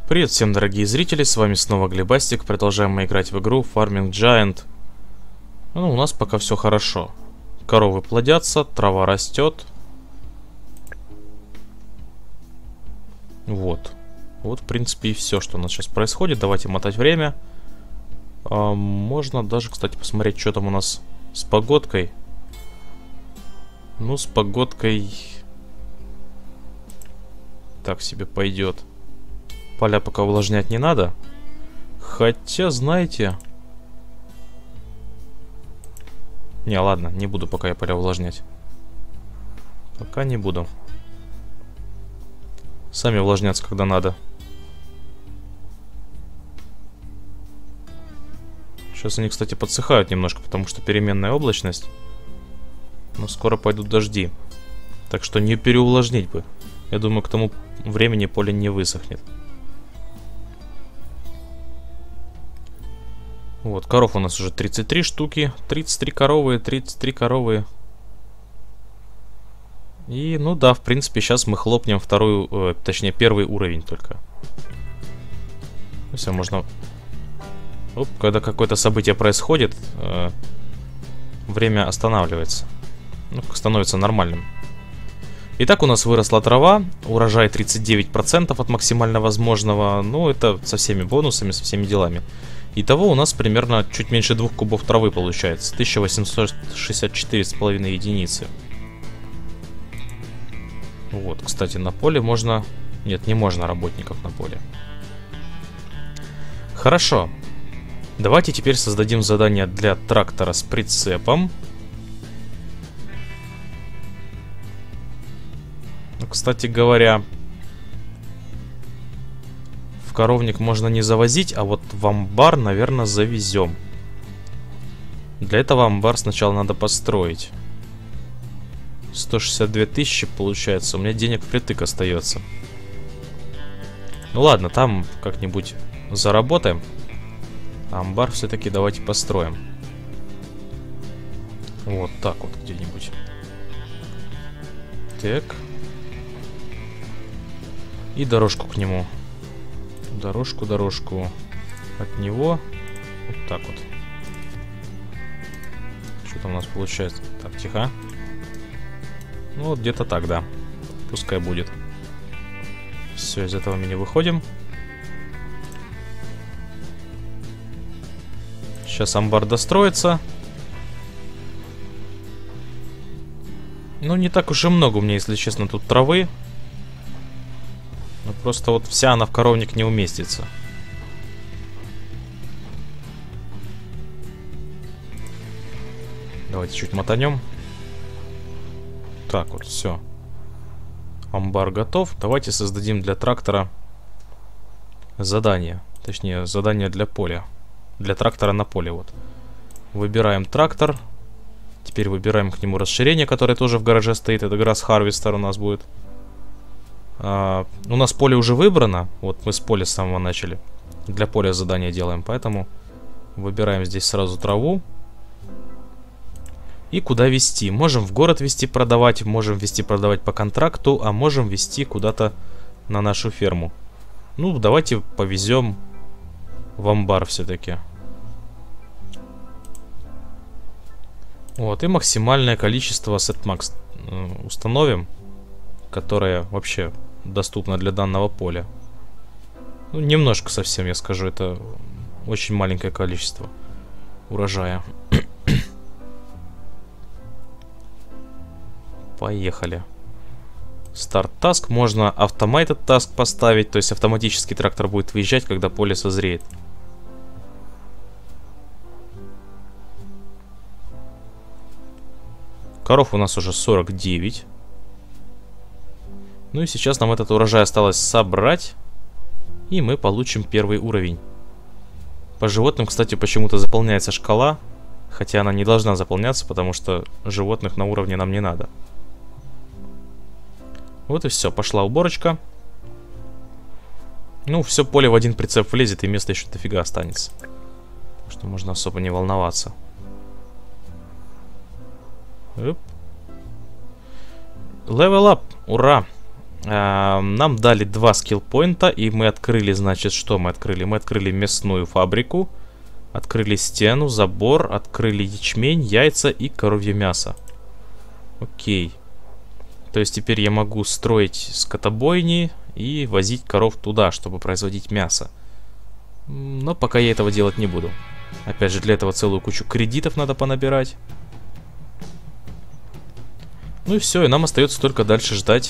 Привет всем, дорогие зрители, с вами снова Глебастик. Продолжаем мы играть в игру Farming Giant. Ну, у нас пока все хорошо. Коровы плодятся, трава растет. Вот, в принципе, и все, что у нас сейчас происходит. Давайте мотать время. Можно даже, кстати, посмотреть, что там у нас с погодкой. Ну, с погодкой так себе пойдет. Поля пока увлажнять не надо. Хотя, знаете... Не, ладно, не буду пока я поля увлажнять. Пока не буду. Сами увлажнятся, когда надо. Сейчас они, кстати, подсыхают немножко, потому что переменная облачность. Но скоро пойдут дожди. Так что не переувлажнить бы. Я думаю, к тому времени поле не высохнет. Вот, коров у нас уже 33 штуки. 33 коровы, 33 коровы. И, ну да, в принципе, сейчас мы хлопнем точнее, первый уровень только. Все, можно... Оп, когда какое-то событие происходит, время останавливается. Ну, становится нормальным. Итак, у нас выросла трава. Урожай 39% от максимально возможного. Ну, это со всеми бонусами, со всеми делами. Итого у нас примерно чуть меньше 2 кубов травы получается. 1864,5 единицы. Вот, кстати, на поле можно... Нет, не можно работников на поле. Хорошо. Давайте теперь создадим задание для трактора с прицепом. Кстати говоря... Коровник можно не завозить, а вот в амбар, наверное, завезем. Для этого амбар сначала надо построить. 162 тысячи получается. У меня денег впритык остается. Ну ладно, там как-нибудь заработаем. Амбар все-таки давайте построим. Вот так вот где-нибудь. Так. И дорожку к нему. Дорожку от него. Вот так вот. Что там у нас получается? Так, тихо. Ну вот где-то так, да. Пускай будет. Все, из этого мы не выходим. Сейчас амбар достроится. Ну, не так уж и много у меня, если честно, тут травы. Просто вот вся она в коровник не уместится. Давайте чуть мотанем. Так вот, все. Амбар готов. Давайте создадим для трактора задание. Точнее, задание для поля. Для трактора на поле, вот. Выбираем трактор. Теперь выбираем к нему расширение, которое тоже в гараже стоит. Это Grass Harvester у нас будет. У нас поле уже выбрано. Вот мы с поля с самого начали. Для поля задание делаем. Поэтому выбираем здесь сразу траву. И куда везти. Можем в город везти продавать. Можем везти продавать по контракту. А можем везти куда-то на нашу ферму. Ну, давайте повезем в амбар все-таки. Вот. И максимальное количество setmax установим, которое вообще доступно для данного поля. Ну, немножко совсем, я скажу, это очень маленькое количество урожая. Поехали. Старт таск. Можно automated task поставить, то есть автоматически трактор будет выезжать, когда поле созреет. Коров у нас уже 49. Ну и сейчас нам этот урожай осталось собрать. И мы получим первый уровень. По животным, кстати, почему-то заполняется шкала. Хотя она не должна заполняться, потому что животных на уровне нам не надо. Вот и все, пошла уборочка. Ну, все поле в один прицеп влезет, и места еще дофига останется. Так что можно особо не волноваться. Оп. Level up, ура! Нам дали 2 скилл-поинта, и мы открыли, значит, что мы открыли? Мы открыли мясную фабрику, открыли стену, забор, открыли ячмень, яйца и коровье мясо. Окей. То есть теперь я могу строить скотобойни и возить коров туда, чтобы производить мясо. Но пока я этого делать не буду. Опять же, для этого целую кучу кредитов надо понабирать. Ну и все, и нам остается только дальше ждать,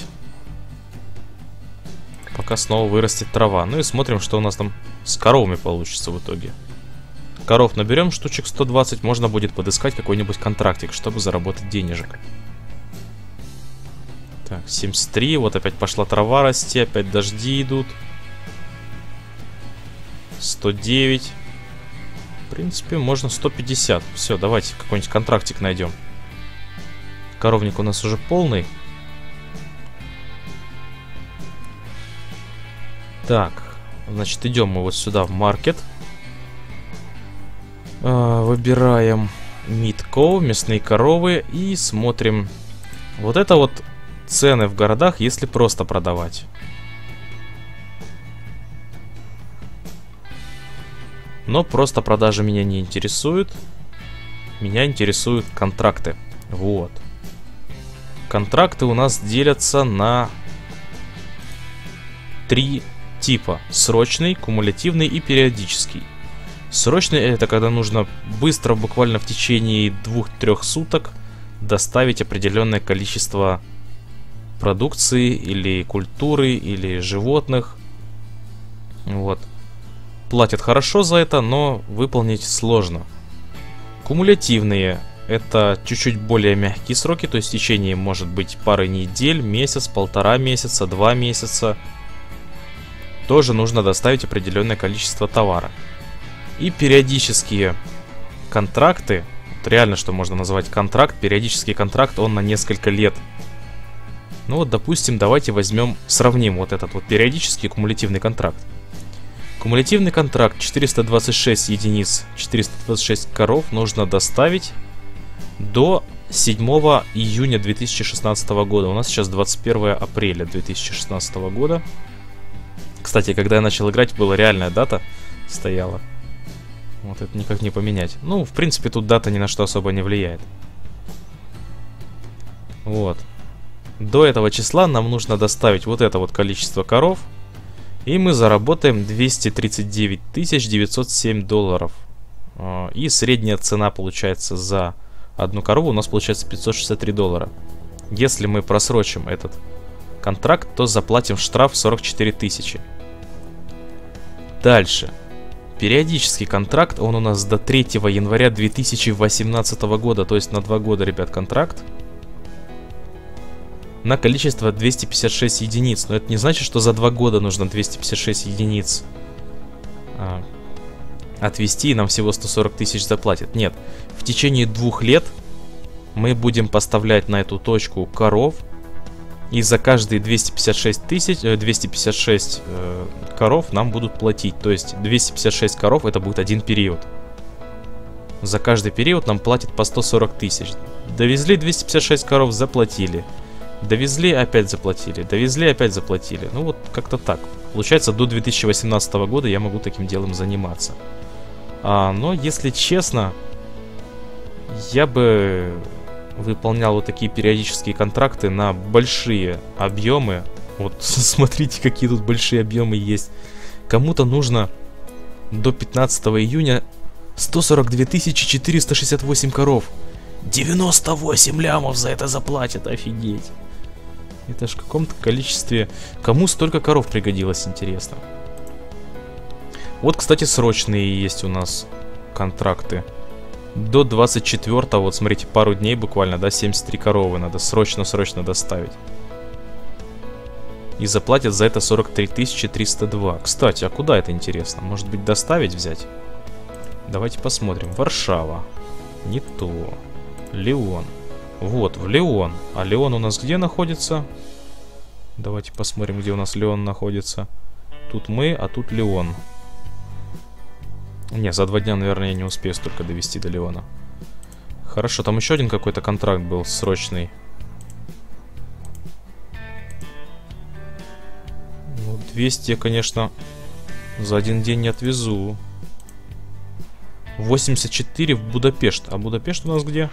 пока снова вырастет трава. Ну и смотрим, что у нас там с коровами получится в итоге. Коров наберем штучек 120, можно будет подыскать какой-нибудь контрактик, чтобы заработать денежек. Так, 73, вот опять пошла трава расти, опять дожди идут. 109. В принципе, можно 150. Все, давайте какой-нибудь контрактик найдем. Коровник у нас уже полный. Так, значит, идем мы вот сюда в маркет. Выбираем Meat Cow, мясные коровы, и смотрим. Вот это вот цены в городах, если просто продавать. Но просто продажи меня не интересуют. Меня интересуют контракты. Вот. Контракты у нас делятся на 3 типа. Срочный, кумулятивный и периодический. Срочный — это когда нужно быстро, буквально в течение 2-3 суток доставить определенное количество продукции или культуры, или животных. Вот. Платят хорошо за это, но выполнить сложно. Кумулятивные — это чуть-чуть более мягкие сроки, то есть в течение может быть пары недель, месяц, 1,5 месяца, 2 месяца. Тоже нужно доставить определенное количество товара. И периодические контракты, вот реально что можно назвать контракт, периодический контракт, он на несколько лет. Ну вот, допустим, давайте возьмем, сравним вот этот вот периодический кумулятивный контракт. Кумулятивный контракт 426 единиц, 426 коров нужно доставить до 7 июня 2016 года. У нас сейчас 21 апреля 2016 года. Кстати, когда я начал играть, была реальная дата, стояла. Вот это никак не поменять. Ну, в принципе, тут дата ни на что особо не влияет. Вот. До этого числа нам нужно доставить вот это вот количество коров. И мы заработаем 239 907 долларов. И средняя цена получается за одну корову у нас получается 563 доллара. Если мы просрочим этот контракт, то заплатим штраф 44 тысячи. Дальше. Периодический контракт, он у нас до 3 января 2018 года, то есть на 2 года, ребят, контракт. На количество 256 единиц. Но это не значит, что за 2 года нужно 256 единиц отвести, и нам всего 140 тысяч заплатят. Нет, в течение 2 лет мы будем поставлять на эту точку коров. И за каждые 256 коров нам будут платить. То есть 256 коров это будет один период. За каждый период нам платят по 140 тысяч. Довезли 256 коров, заплатили. Довезли, опять заплатили. Довезли, опять заплатили. Ну вот как-то так. Получается, до 2018 года я могу таким делом заниматься. Но если честно, я бы выполнял вот такие периодические контракты на большие объемы. Вот смотрите, какие тут большие объемы есть. Кому-то нужно до 15 июня 142 468 коров. 98 лямов за это заплатят, офигеть. Это ж в каком-то количестве. Кому столько коров пригодилось, интересно. Вот, кстати, срочные есть у нас контракты. До 24-го, вот смотрите, пару дней буквально, да, 73 коровы надо срочно доставить. И заплатят за это 43 302. Кстати, а куда это, интересно? Может быть, доставить взять? Давайте посмотрим. Варшава. Не то. Леон. Вот, в Леон. А Леон у нас где находится? Давайте посмотрим, где у нас Леон находится. Тут мы, а тут Леон. Не, за 2 дня, наверное, я не успею столько довести до Леона. Хорошо, там еще один какой-то контракт был срочный. 200 я, конечно, за один день не отвезу. 84 в Будапешт. А Будапешт у нас где?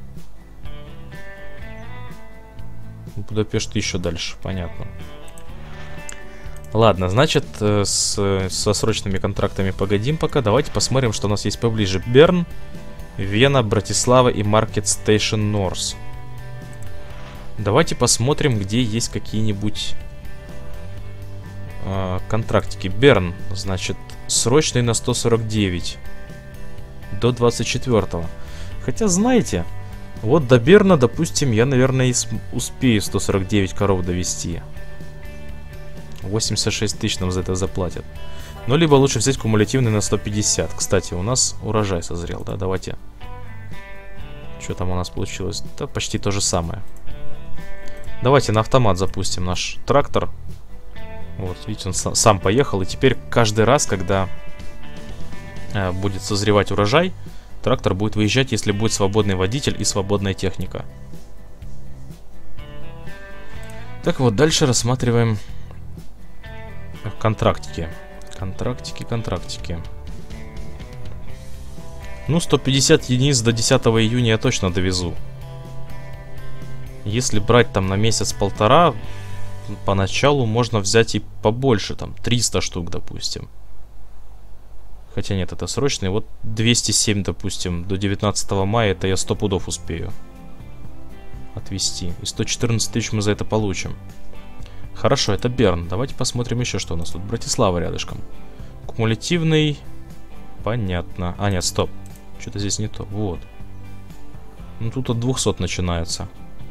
Будапешт еще дальше, понятно. Ладно, значит, со срочными контрактами погодим пока. Давайте посмотрим, что у нас есть поближе. Берн, Вена, Братислава и Market Station North. Давайте посмотрим, где есть какие-нибудь контрактики. Берн, значит, срочный на 149. До 24-го. Хотя, знаете, вот до Берна, допустим, я, наверное, и успею 149 коров довести. 86 тысяч нам за это заплатят. Ну, либо лучше взять кумулятивный на 150. Кстати, у нас урожай созрел, да? Давайте. Что там у нас получилось? Да, почти то же самое. Давайте на автомат запустим наш трактор. Вот, видите, он сам поехал. И теперь каждый раз, когда будет созревать урожай, трактор будет выезжать, если будет свободный водитель и свободная техника. Так вот, дальше рассматриваем контрактики. Контрактики. Ну, 150 единиц до 10 июня я точно довезу. Если брать там на месяц-полтора, поначалу можно взять и побольше, там 300 штук, допустим. Хотя нет, это срочный. Вот 207, допустим, до 19 мая, это я 100 пудов успею отвезти. И 114 тысяч мы за это получим. Хорошо, это Берн. Давайте посмотрим еще, что у нас тут. Братислава рядышком. Кумулятивный. Понятно. А, нет, стоп. Что-то здесь не то. Вот. Ну, тут от 200 начинается.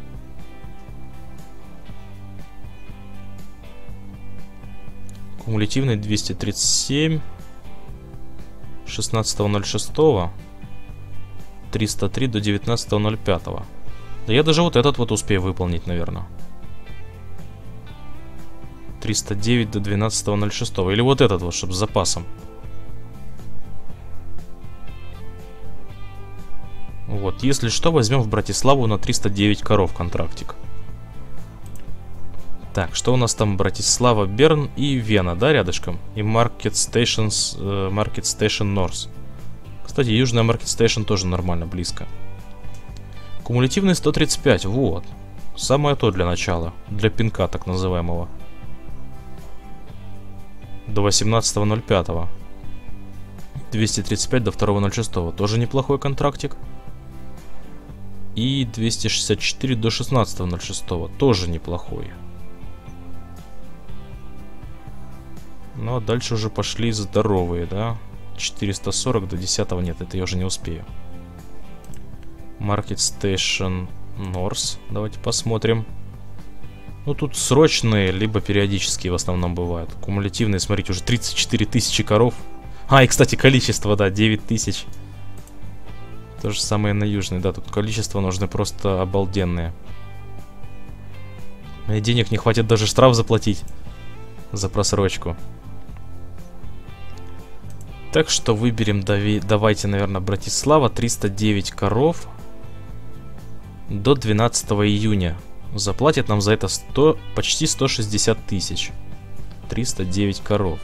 Кумулятивный 237. 16.06. 303 до 19.05. Да я даже вот этот вот успею выполнить, наверное. 309 до 12.06. Или вот этот вот, чтобы с запасом. Вот, если что, возьмем в Братиславу на 309 коров контрактик. Так, что у нас там? Братислава, Берн и Вена, да, рядышком? И Market Station North. Кстати, Южная Market Station тоже нормально, близко. Кумулятивный 135, вот. Самое то для начала. Для пинка, так называемого. До 18.05. 235 до 2.06. Тоже неплохой контрактик. И 264 до 16.06. Тоже неплохой. Ну а дальше уже пошли здоровые, да? 440 до 10. Нет, это я уже не успею. Market Station North. Давайте посмотрим. Ну тут срочные, либо периодические в основном бывают. Кумулятивные, смотрите, уже 34 тысячи коров. А, и кстати, количество, да, 9 тысяч. То же самое на южной, да, тут количество нужны просто обалденные. И денег не хватит даже штраф заплатить за просрочку. Так что выберем, давайте, наверное, Братислава, 309 коров до 12 июня. Заплатит нам за это почти 160 тысяч. 309 коров.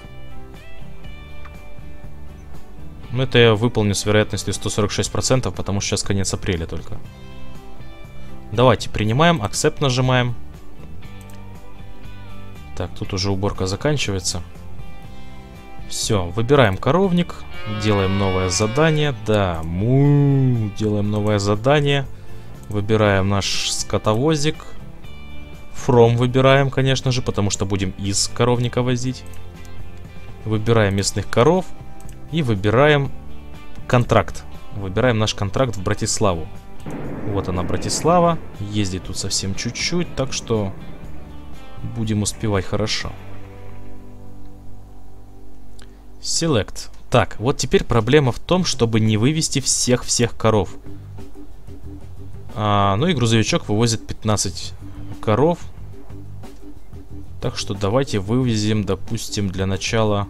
Ну, это я выполню с вероятностью 146%, потому что сейчас конец апреля только. Давайте принимаем, Accept нажимаем. Так, тут уже уборка заканчивается. Все, выбираем коровник, делаем новое задание. Да, делаем новое задание. Выбираем наш скотовозик. From выбираем, конечно же, потому что будем из коровника возить. Выбираем местных коров. И выбираем контракт. Выбираем наш контракт в Братиславу. Вот она, Братислава. Ездить тут совсем чуть-чуть, так что будем успевать хорошо. Select. Так, вот теперь проблема в том, чтобы не вывести всех коров. Ну и грузовичок вывозит 15 коров. Так что давайте вывезем, допустим, для начала...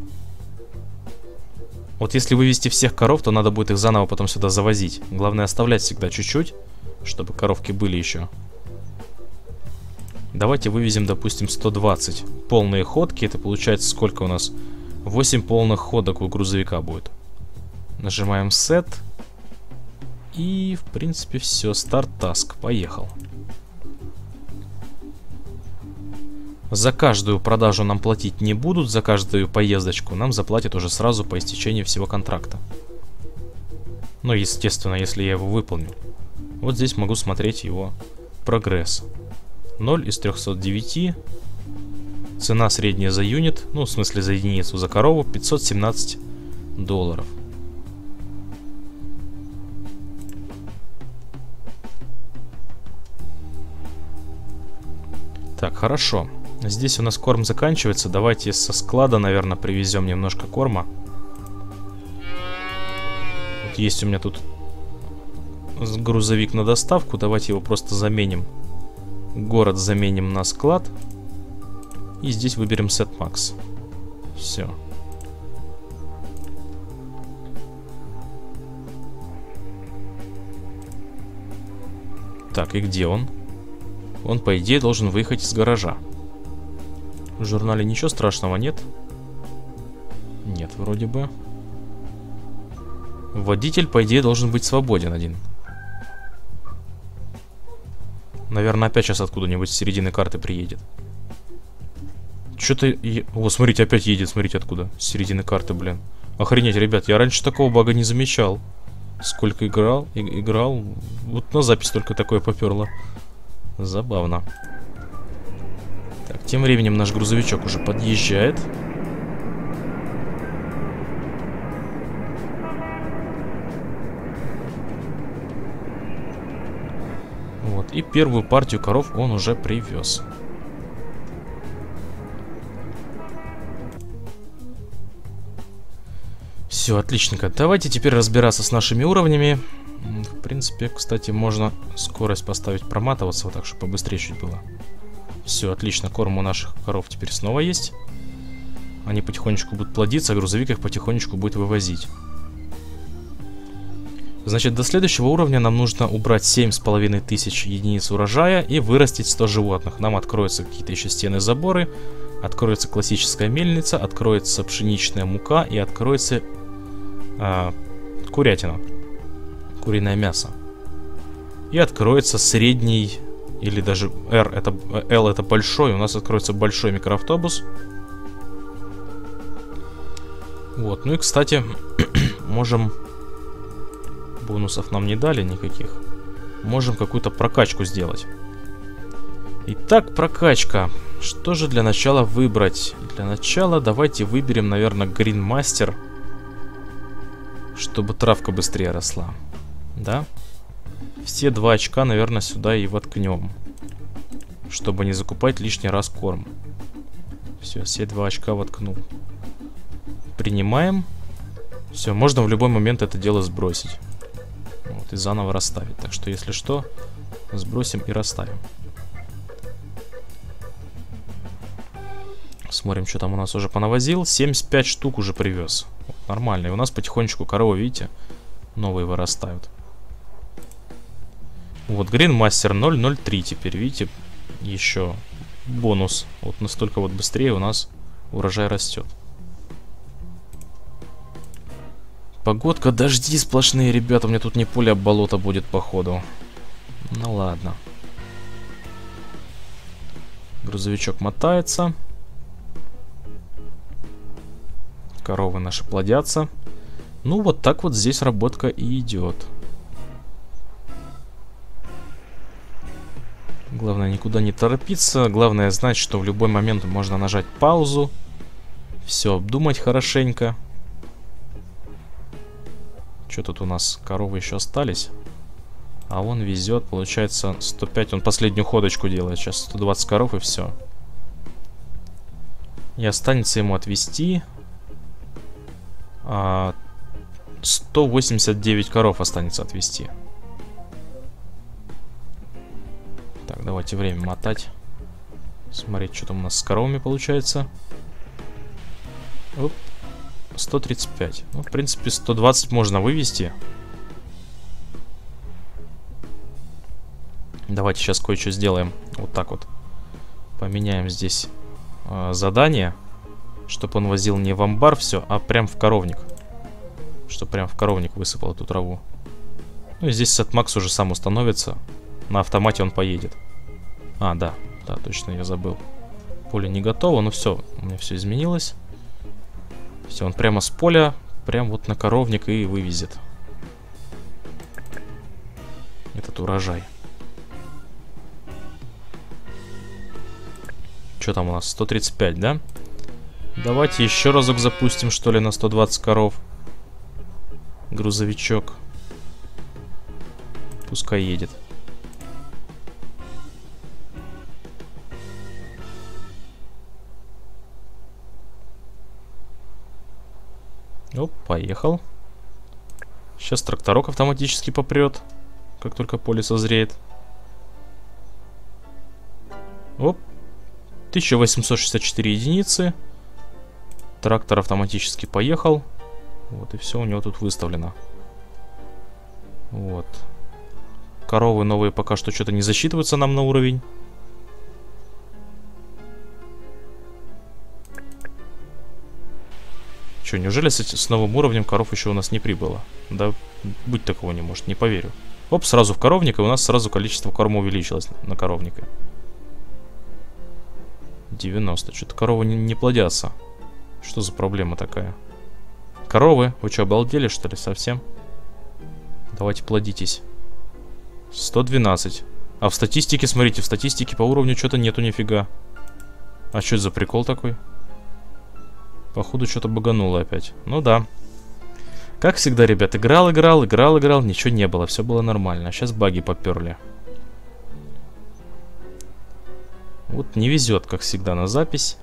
Вот если вывести всех коров, то надо будет их заново потом сюда завозить. Главное оставлять всегда чуть-чуть, чтобы коровки были еще. Давайте вывезем, допустим, 120. Полные ходки. Это получается сколько у нас? 8 полных ходок у грузовика будет. Нажимаем Set. И, в принципе, все. Старт таск. Поехал. За каждую продажу нам платить не будут. За каждую поездочку нам заплатят уже сразу по истечении всего контракта. Ну, естественно, если я его выполню. Вот здесь могу смотреть его прогресс. 0 из 309. Цена средняя за юнит, ну, в смысле за единицу, за корову, $517. Так, хорошо. Здесь у нас корм заканчивается. Давайте со склада, наверное, привезем немножко корма. Вот есть у меня тут грузовик на доставку. Давайте его просто заменим. Город заменим на склад. И здесь выберем Set Max. Все. Так, и где он? Он, по идее, должен выехать из гаража. В журнале ничего страшного нет? Нет, вроде бы. Водитель, по идее, должен быть свободен один. Наверное, опять сейчас откуда-нибудь с середины карты приедет. Что-то... О, смотрите, опять едет, смотрите откуда. С середины карты, блин. Охренеть, ребят, я раньше такого бага не замечал. Сколько играл, вот на запись только такое поперло. Забавно. Так, тем временем наш грузовичок уже подъезжает. Вот, и первую партию коров он уже привез. Все, отличненько. Давайте теперь разбираться с нашими уровнями. В принципе, кстати, можно скорость поставить проматываться, вот так, чтобы побыстрее чуть было. Все, отлично. Корм у наших коров теперь снова есть. Они потихонечку будут плодиться, а грузовик их потихонечку будет вывозить. Значит, до следующего уровня нам нужно убрать 7500 единиц урожая и вырастить 100 животных. Нам откроются какие-то еще стены, заборы, откроется классическая мельница, откроется пшеничная мука и откроется курятина, куриное мясо. И откроется средний, или даже L это большой, у нас откроется большой микроавтобус. Вот, ну и, кстати, можем... Бонусов нам не дали никаких. Можем какую-то прокачку сделать. Итак, прокачка. Что же для начала выбрать? Для начала давайте выберем, наверное, Green Master. Чтобы травка быстрее росла. Да? Все 2 очка, наверное, сюда и воткнем. Чтобы не закупать лишний раз корм. Все 2 очка воткнул. Принимаем. Все, можно в любой момент это дело сбросить. Вот, и заново расставить. Так что, если что, сбросим и расставим. Смотрим, что там у нас уже понавозил. 75 штук уже привез. Вот, нормально. И у нас потихонечку коровы, видите, новые вырастают. Вот, Green Master 003 теперь, видите, еще бонус. Вот настолько вот быстрее у нас урожай растет. Погодка, дожди сплошные, ребята. У меня тут не поле, а болото будет, походу. Ну ладно. Грузовичок мотается. Коровы наши плодятся. Ну, вот так вот здесь работка и идет. Главное, никуда не торопиться. Главное знать, что в любой момент можно нажать паузу. Все обдумать хорошенько. Что тут у нас? Коровы еще остались. А он везет, получается, 105. Он последнюю ходочку делает. Сейчас 120 коров и все. И останется ему отвезти 189 коров останется отвезти. Так, давайте время мотать. Смотреть, что там у нас с коровами получается. Оп. 135. Ну, в принципе, 120 можно вывести. Давайте сейчас кое-что сделаем. Вот так вот. Поменяем здесь задание, чтобы он возил не в амбар все, а прям в коровник. Чтобы прям в коровник высыпал эту траву. Ну и здесь сетмакс уже сам установится. На автомате он поедет. А, да, точно, я забыл. Поле не готово, но все, у меня все изменилось. Все, он прямо с поля, прям вот на коровник и вывезет этот урожай. Что там у нас? 135, да? Давайте еще разок запустим, что ли, на 120 коров. Грузовичок. Пускай едет. Оп, поехал. Сейчас тракторок автоматически попрет, как только поле созреет. Оп. 1864 единицы. Трактор автоматически поехал. Вот и все у него тут выставлено. Вот. Коровы новые пока что что-то не засчитываются нам на уровень. Че, неужели с новым уровнем коров еще у нас не прибыло? Да быть такого не может, не поверю. Оп, сразу в коровник, и у нас сразу количество корма увеличилось на коровника. 90. Что-то коровы не плодятся. Что за проблема такая? Коровы, вы что, обалдели, что ли, совсем? Давайте плодитесь. 112. А в статистике, смотрите, в статистике по уровню что-то нету нифига. А что это за прикол такой? Походу, что-то багануло опять. Ну да. Как всегда, ребят, играл, ничего не было, все было нормально. А сейчас баги поперли. Вот не везет, как всегда, на запись.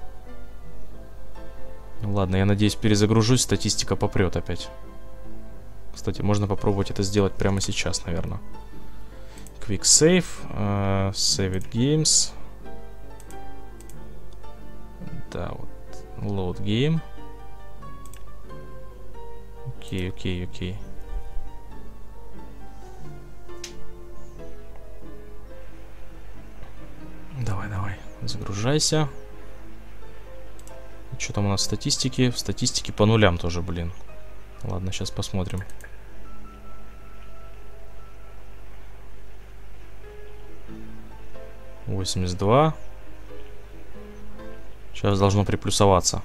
Ладно, я надеюсь, перезагружусь, статистика попрет опять. Кстати, можно попробовать это сделать прямо сейчас, наверное. Quick Save. Save it Games. Да, вот. Load Game. Окей. Давай, загружайся. Что там у нас в статистике? В статистике по нулям тоже, блин. Ладно, сейчас посмотрим. — 82. Сейчас должно приплюсоваться.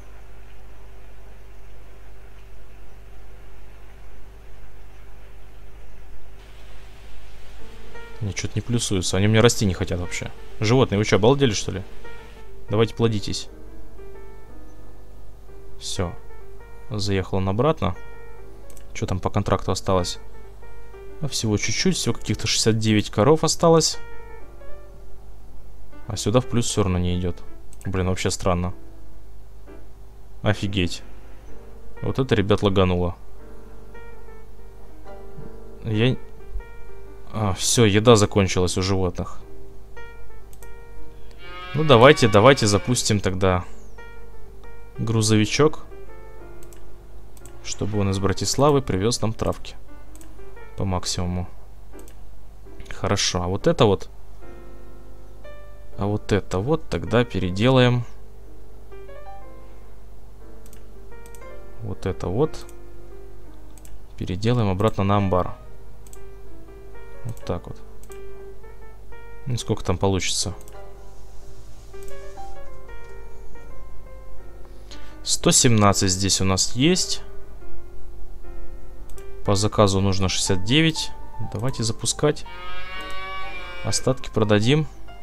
Нет, что-то не плюсуются. Они мне расти не хотят вообще. Животные, вы что, обалдели, что ли? Давайте плодитесь. Все. Заехал он обратно. Что там по контракту осталось? Всего чуть-чуть, всего каких-то 69 коров осталось. А сюда в плюс все равно не идет. Блин, вообще странно. Офигеть. Вот это, ребят, лагануло. Все, еда закончилась у животных. Ну, давайте запустим тогда грузовичок, чтобы он из Братиславы привез нам травки по максимуму. Хорошо, а вот это вот тогда переделаем. Вот это вот переделаем обратно на амбар. Вот так вот. Ну, сколько там получится? 117 здесь у нас есть. По заказу нужно 69. Давайте запускать. Остатки продадим.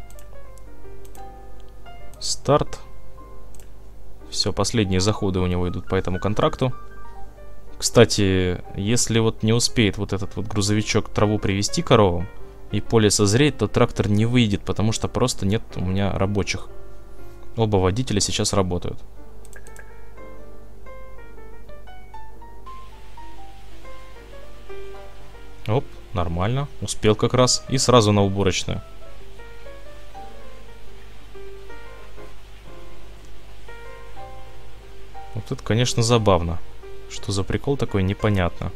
Старт. Все, последние заходы у него идут по этому контракту. Кстати, если вот не успеет вот этот вот грузовичок траву привезти коровам и поле созреет, то трактор не выйдет, потому что просто нет у меня рабочих. Оба водителя сейчас работают. Оп, нормально. Успел как раз. И сразу на уборочную. Вот это, конечно, забавно. Что за прикол такой, непонятно.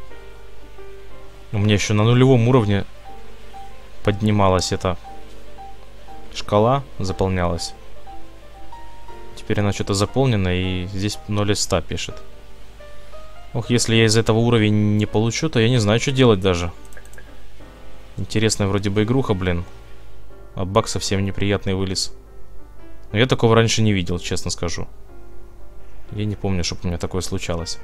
У меня еще на нулевом уровне поднималась эта шкала, заполнялась. Теперь она что-то заполнена, и здесь 0 из 100 пишет. Ох, если я из этого уровень не получу, то я не знаю, что делать даже. Интересная вроде бы игруха, блин. А баг совсем неприятный вылез. Но я такого раньше не видел, честно скажу. Я не помню, чтобы у меня такое случалось.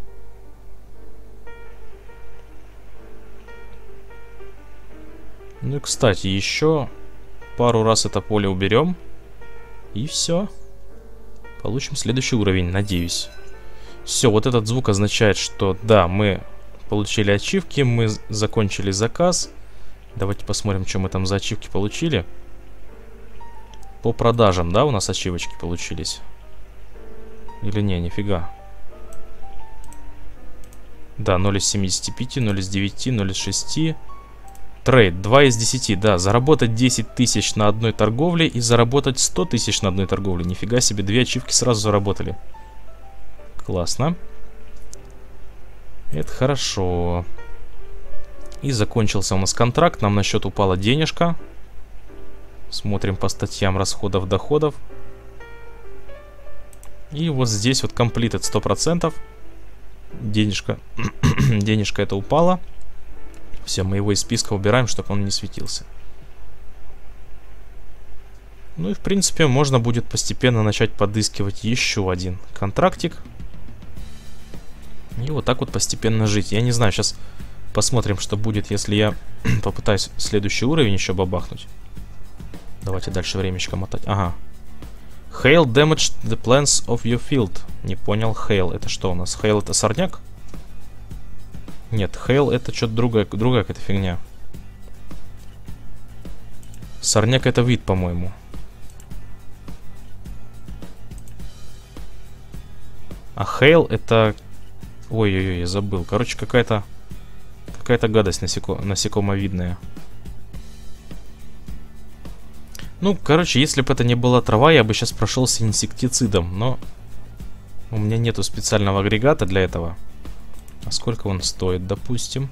Ну и, кстати, еще пару раз это поле уберем. И все. Получим следующий уровень, надеюсь. Все, вот этот звук означает, что да, мы получили ачивки, мы закончили заказ. Давайте посмотрим, что мы там за ачивки получили. По продажам, да, у нас ачивочки получились? Или не, нифига. Да, 0 из 75, 0 из 9, 0 из 6. Трейд, 2 из 10, да. Заработать 10 тысяч на одной торговле и заработать 100 тысяч на одной торговле. Нифига себе, 2 ачивки сразу заработали. Классно. Это хорошо. И закончился у нас контракт. Нам на счет упала денежка. Смотрим по статьям расходов, доходов. И вот здесь вот completed 100%. Денежка. Денежка это упала. Все, мы его из списка убираем, чтобы он не светился. Ну и в принципе можно будет постепенно начать подыскивать еще один контрактик. И вот так вот постепенно жить. Я не знаю, сейчас посмотрим, что будет, если я попытаюсь следующий уровень еще бабахнуть. Давайте дальше времечко мотать. Ага. Hail damaged the plants of your field. Не понял, hail это что у нас? Hail это сорняк? Нет, hail это что-то другая какая-то фигня. Сорняк это вид, по-моему. А hail это... Ой-ой-ой, я забыл. Короче, какая-то гадость насекомовидная. Ну, короче, если бы это не была трава, я бы сейчас прошелся инсектицидом. Но у меня нету специального агрегата для этого. А сколько он стоит, допустим?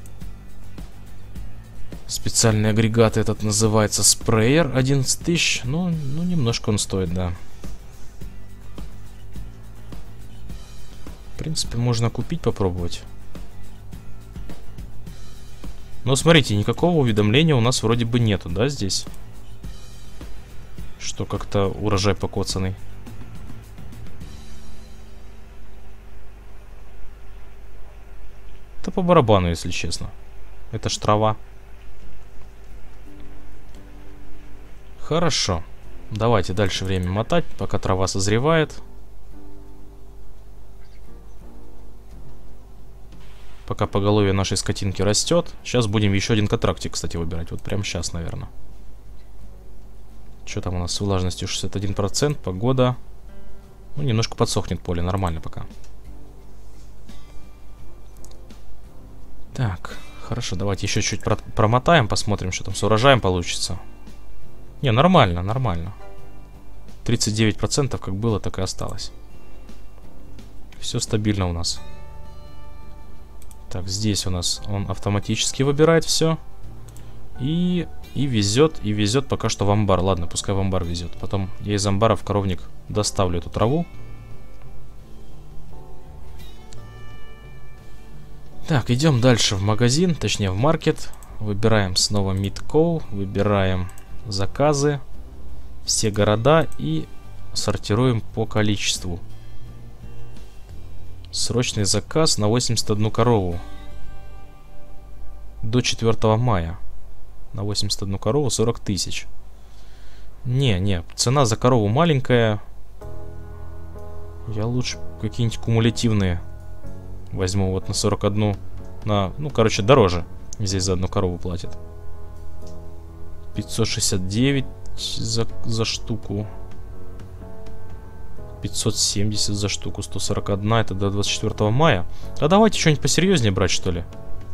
Специальный агрегат этот называется спреер. 11 тысяч. Ну, немножко он стоит, да. В принципе, можно купить, попробовать. Но смотрите, никакого уведомления у нас вроде бы нету, да, здесь? Что как-то урожай покоцанный. Это по барабану, если честно. Это ж трава. Хорошо. Давайте дальше время мотать, пока трава созревает. Пока поголовье нашей скотинки растет. Сейчас будем еще один контрактик, кстати, выбирать. Вот прямо сейчас, наверное. Что там у нас с влажностью? 61%. Погода. Ну, немножко подсохнет поле. Нормально пока. Так, хорошо. Давайте еще чуть промотаем. Посмотрим, что там с урожаем получится. Не, нормально, нормально. 39% как было, так и осталось. Все стабильно у нас. Так, здесь у нас он автоматически выбирает все. И везет пока что в амбар. Ладно, пускай в амбар везет. Потом я из амбара в коровник доставлю эту траву. Так, идем дальше в магазин, точнее в маркет. Выбираем снова Midco, выбираем заказы, все города и сортируем по количеству. Срочный заказ на 81 корову. До 4 мая. На 81 корову 40 тысяч. Не, цена за корову маленькая. Я лучше какие-нибудь кумулятивные возьму вот на 41. Ну, короче, дороже. Здесь за одну корову платят. 569 за штуку. 570 за штуку. 141. Это до 24 мая. А давайте что-нибудь посерьезнее брать, что ли.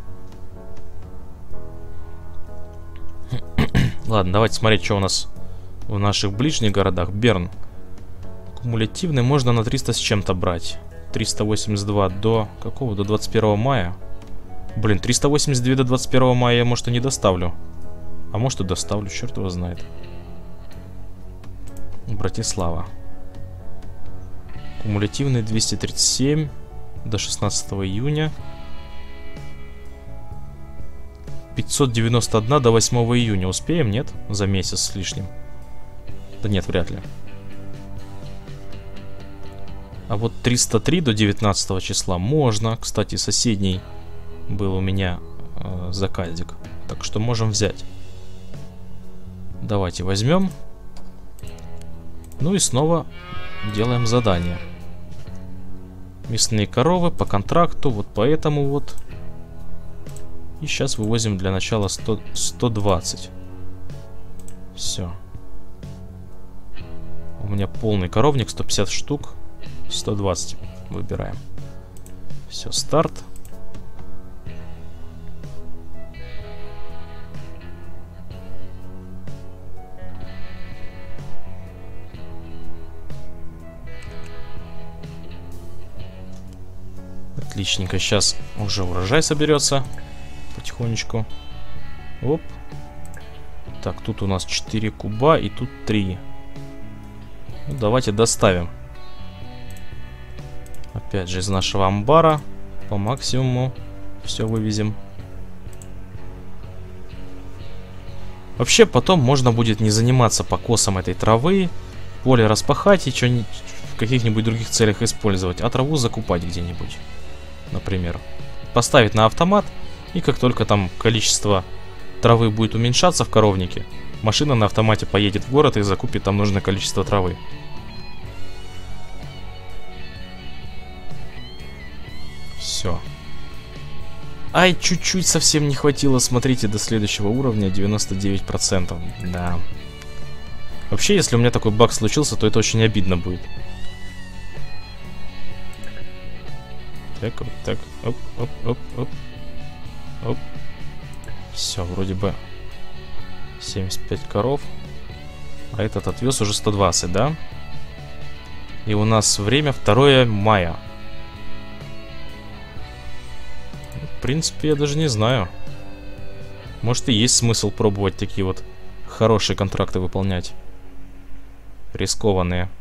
Ладно, давайте смотреть, что у нас в наших ближних городах. Берн. Кумулятивный можно на 300 с чем-то брать. 382 до какого? До 21 мая. Блин, 382 до 21 мая я, может, и не доставлю. А может, и доставлю, черт его знает. Братислава. Кумулятивный 237 до 16 июня. 591 до 8 июня. Успеем, нет? За месяц с лишним. Да нет, вряд ли. А вот 303 до 19 числа можно. Кстати, соседний был у меня заказик. Так что можем взять. Давайте возьмем. Ну и снова делаем задание. Мясные коровы по контракту. Вот поэтому вот. И сейчас вывозим для начала 120. Все. У меня полный коровник, 150 штук. 120 выбираем. Все, старт. Отличненько. Сейчас уже урожай соберется. Потихонечку. Оп. Так, тут у нас 4 куба и тут 3. Ну, давайте доставим. Опять же из нашего амбара. По максимуму все вывезем. Вообще потом можно будет не заниматься покосом этой травы. Поле распахать и что-нибудь в каких-нибудь других целях использовать. А траву закупать где-нибудь. Например. Поставить на автомат. И как только там количество травы будет уменьшаться в коровнике, машина на автомате поедет в город и закупит там нужное количество травы. Все. Ай, чуть-чуть совсем не хватило, смотрите, до следующего уровня 99%. Да. Вообще, если у меня такой баг случился, то это очень обидно будет. Так, вот так. Оп, оп, оп, оп. Оп. Все, вроде бы 75 коров. А этот отвез уже 120, да? И у нас время 2 мая. В принципе, я даже не знаю. Может и есть смысл пробовать такие вот хорошие контракты выполнять. Рискованные.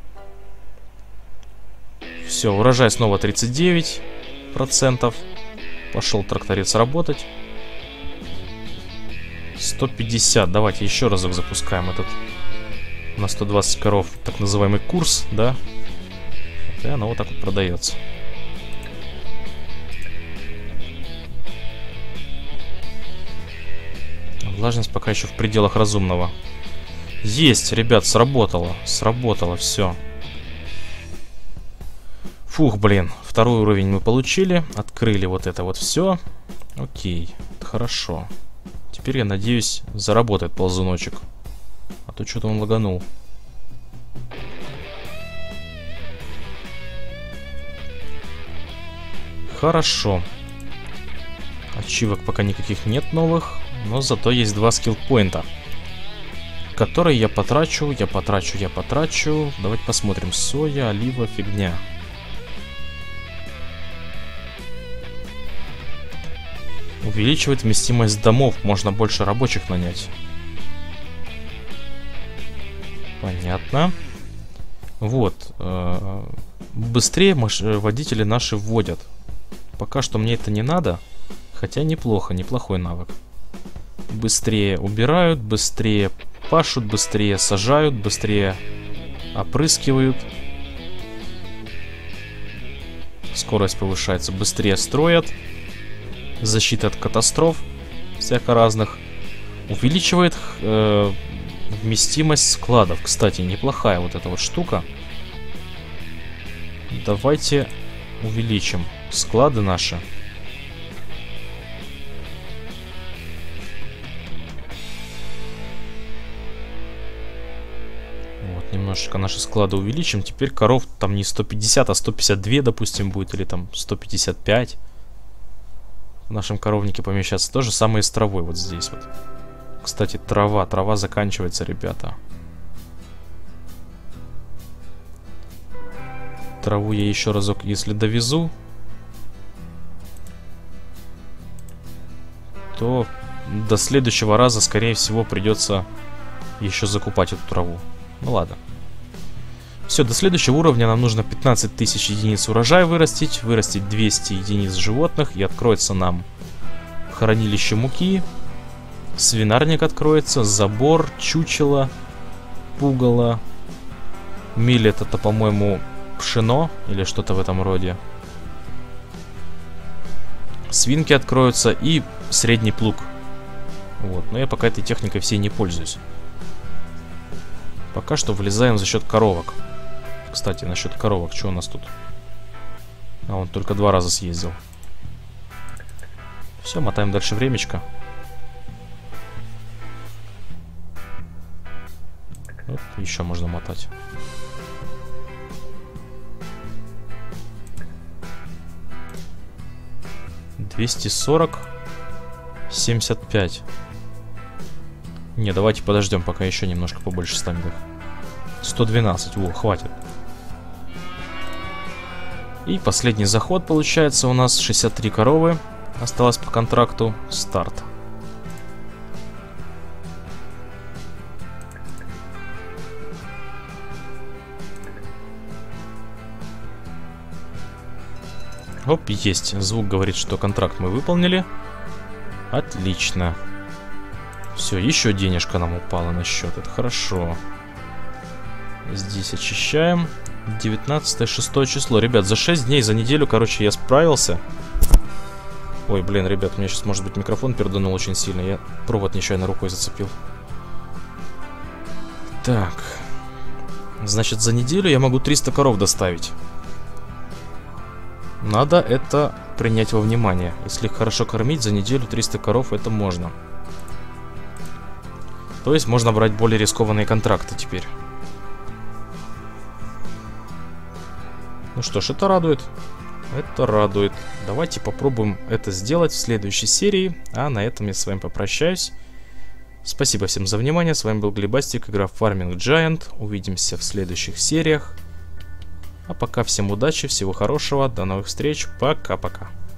Все, урожай снова 39%. Пошел тракторец работать. 150. Давайте еще разок запускаем этот на 120 коров, так называемый курс, да? И оно вот так вот продается. Влажность пока еще в пределах разумного. Есть, ребят, сработало. Сработало, все. Фух, блин. 2-й уровень мы получили. Открыли вот это вот все. Окей, хорошо. Теперь, я надеюсь, заработает ползуночек. А то что-то он лаганул. Хорошо. Ачивок пока никаких нет новых. Но зато есть 2 скилл-поинта, которые я потрачу. Давайте посмотрим. Соя, олива, фигня. Увеличивает вместимость домов. Можно больше рабочих нанять. Понятно. Вот. Быстрее водители наши вводят. Пока что мне это не надо. Хотя неплохо, неплохой навык. Быстрее убирают, быстрее пашут, быстрее сажают, быстрее опрыскивают. Скорость повышается, быстрее строят. Защита от катастроф всяко разных. Увеличивает вместимость складов. Кстати, неплохая вот эта вот штука. Давайте увеличим склады наши. Вот, немножечко наши склады увеличим. Теперь коров там не 150, а 152, допустим, будет. Или там 155. В нашем коровнике помещаться. То же самое и с травой вот здесь вот. Кстати, трава заканчивается, ребята. Траву я еще разок, если довезу, то до следующего раза, скорее всего, придется еще закупать эту траву. Ну ладно. Все, до следующего уровня нам нужно 15 тысяч единиц урожая вырастить 200 единиц животных, и откроется нам хранилище муки, свинарник откроется, забор, чучело, пугало, милет — это, по-моему, пшено или что-то в этом роде. Свинки откроются и средний плуг. Вот, но я пока этой техникой всей не пользуюсь. Пока что влезаем за счет коровок. Кстати, насчет коровок, что у нас тут? А, он только 2 раза съездил. Все, мотаем дальше времечко. Вот, еще можно мотать. $240, 75. Не, давайте подождем, пока еще немножко побольше станет их. 112, во, хватит. И последний заход получается у нас 63 коровы. Осталось по контракту. Старт. Оп, есть. Звук говорит, что контракт мы выполнили. Отлично. Все, еще денежка нам упала на счет. Это хорошо. Здесь очищаем. 19-6 число. Ребят, за 6 дней, за неделю, короче, я справился. Ой, блин, ребят, у меня сейчас, может быть, микрофон перданул очень сильно. Я провод нечаянно рукой зацепил. Так. Значит, за неделю я могу 300 коров доставить. Надо это принять во внимание. Если их хорошо кормить, за неделю 300 коров это можно. То есть можно брать более рискованные контракты теперь. Ну что ж, это радует. Это радует. Давайте попробуем это сделать в следующей серии. А на этом я с вами попрощаюсь. Спасибо всем за внимание. С вами был Глебастик, игра Farming Giant. Увидимся в следующих сериях. А пока всем удачи, всего хорошего, до новых встреч. Пока-пока.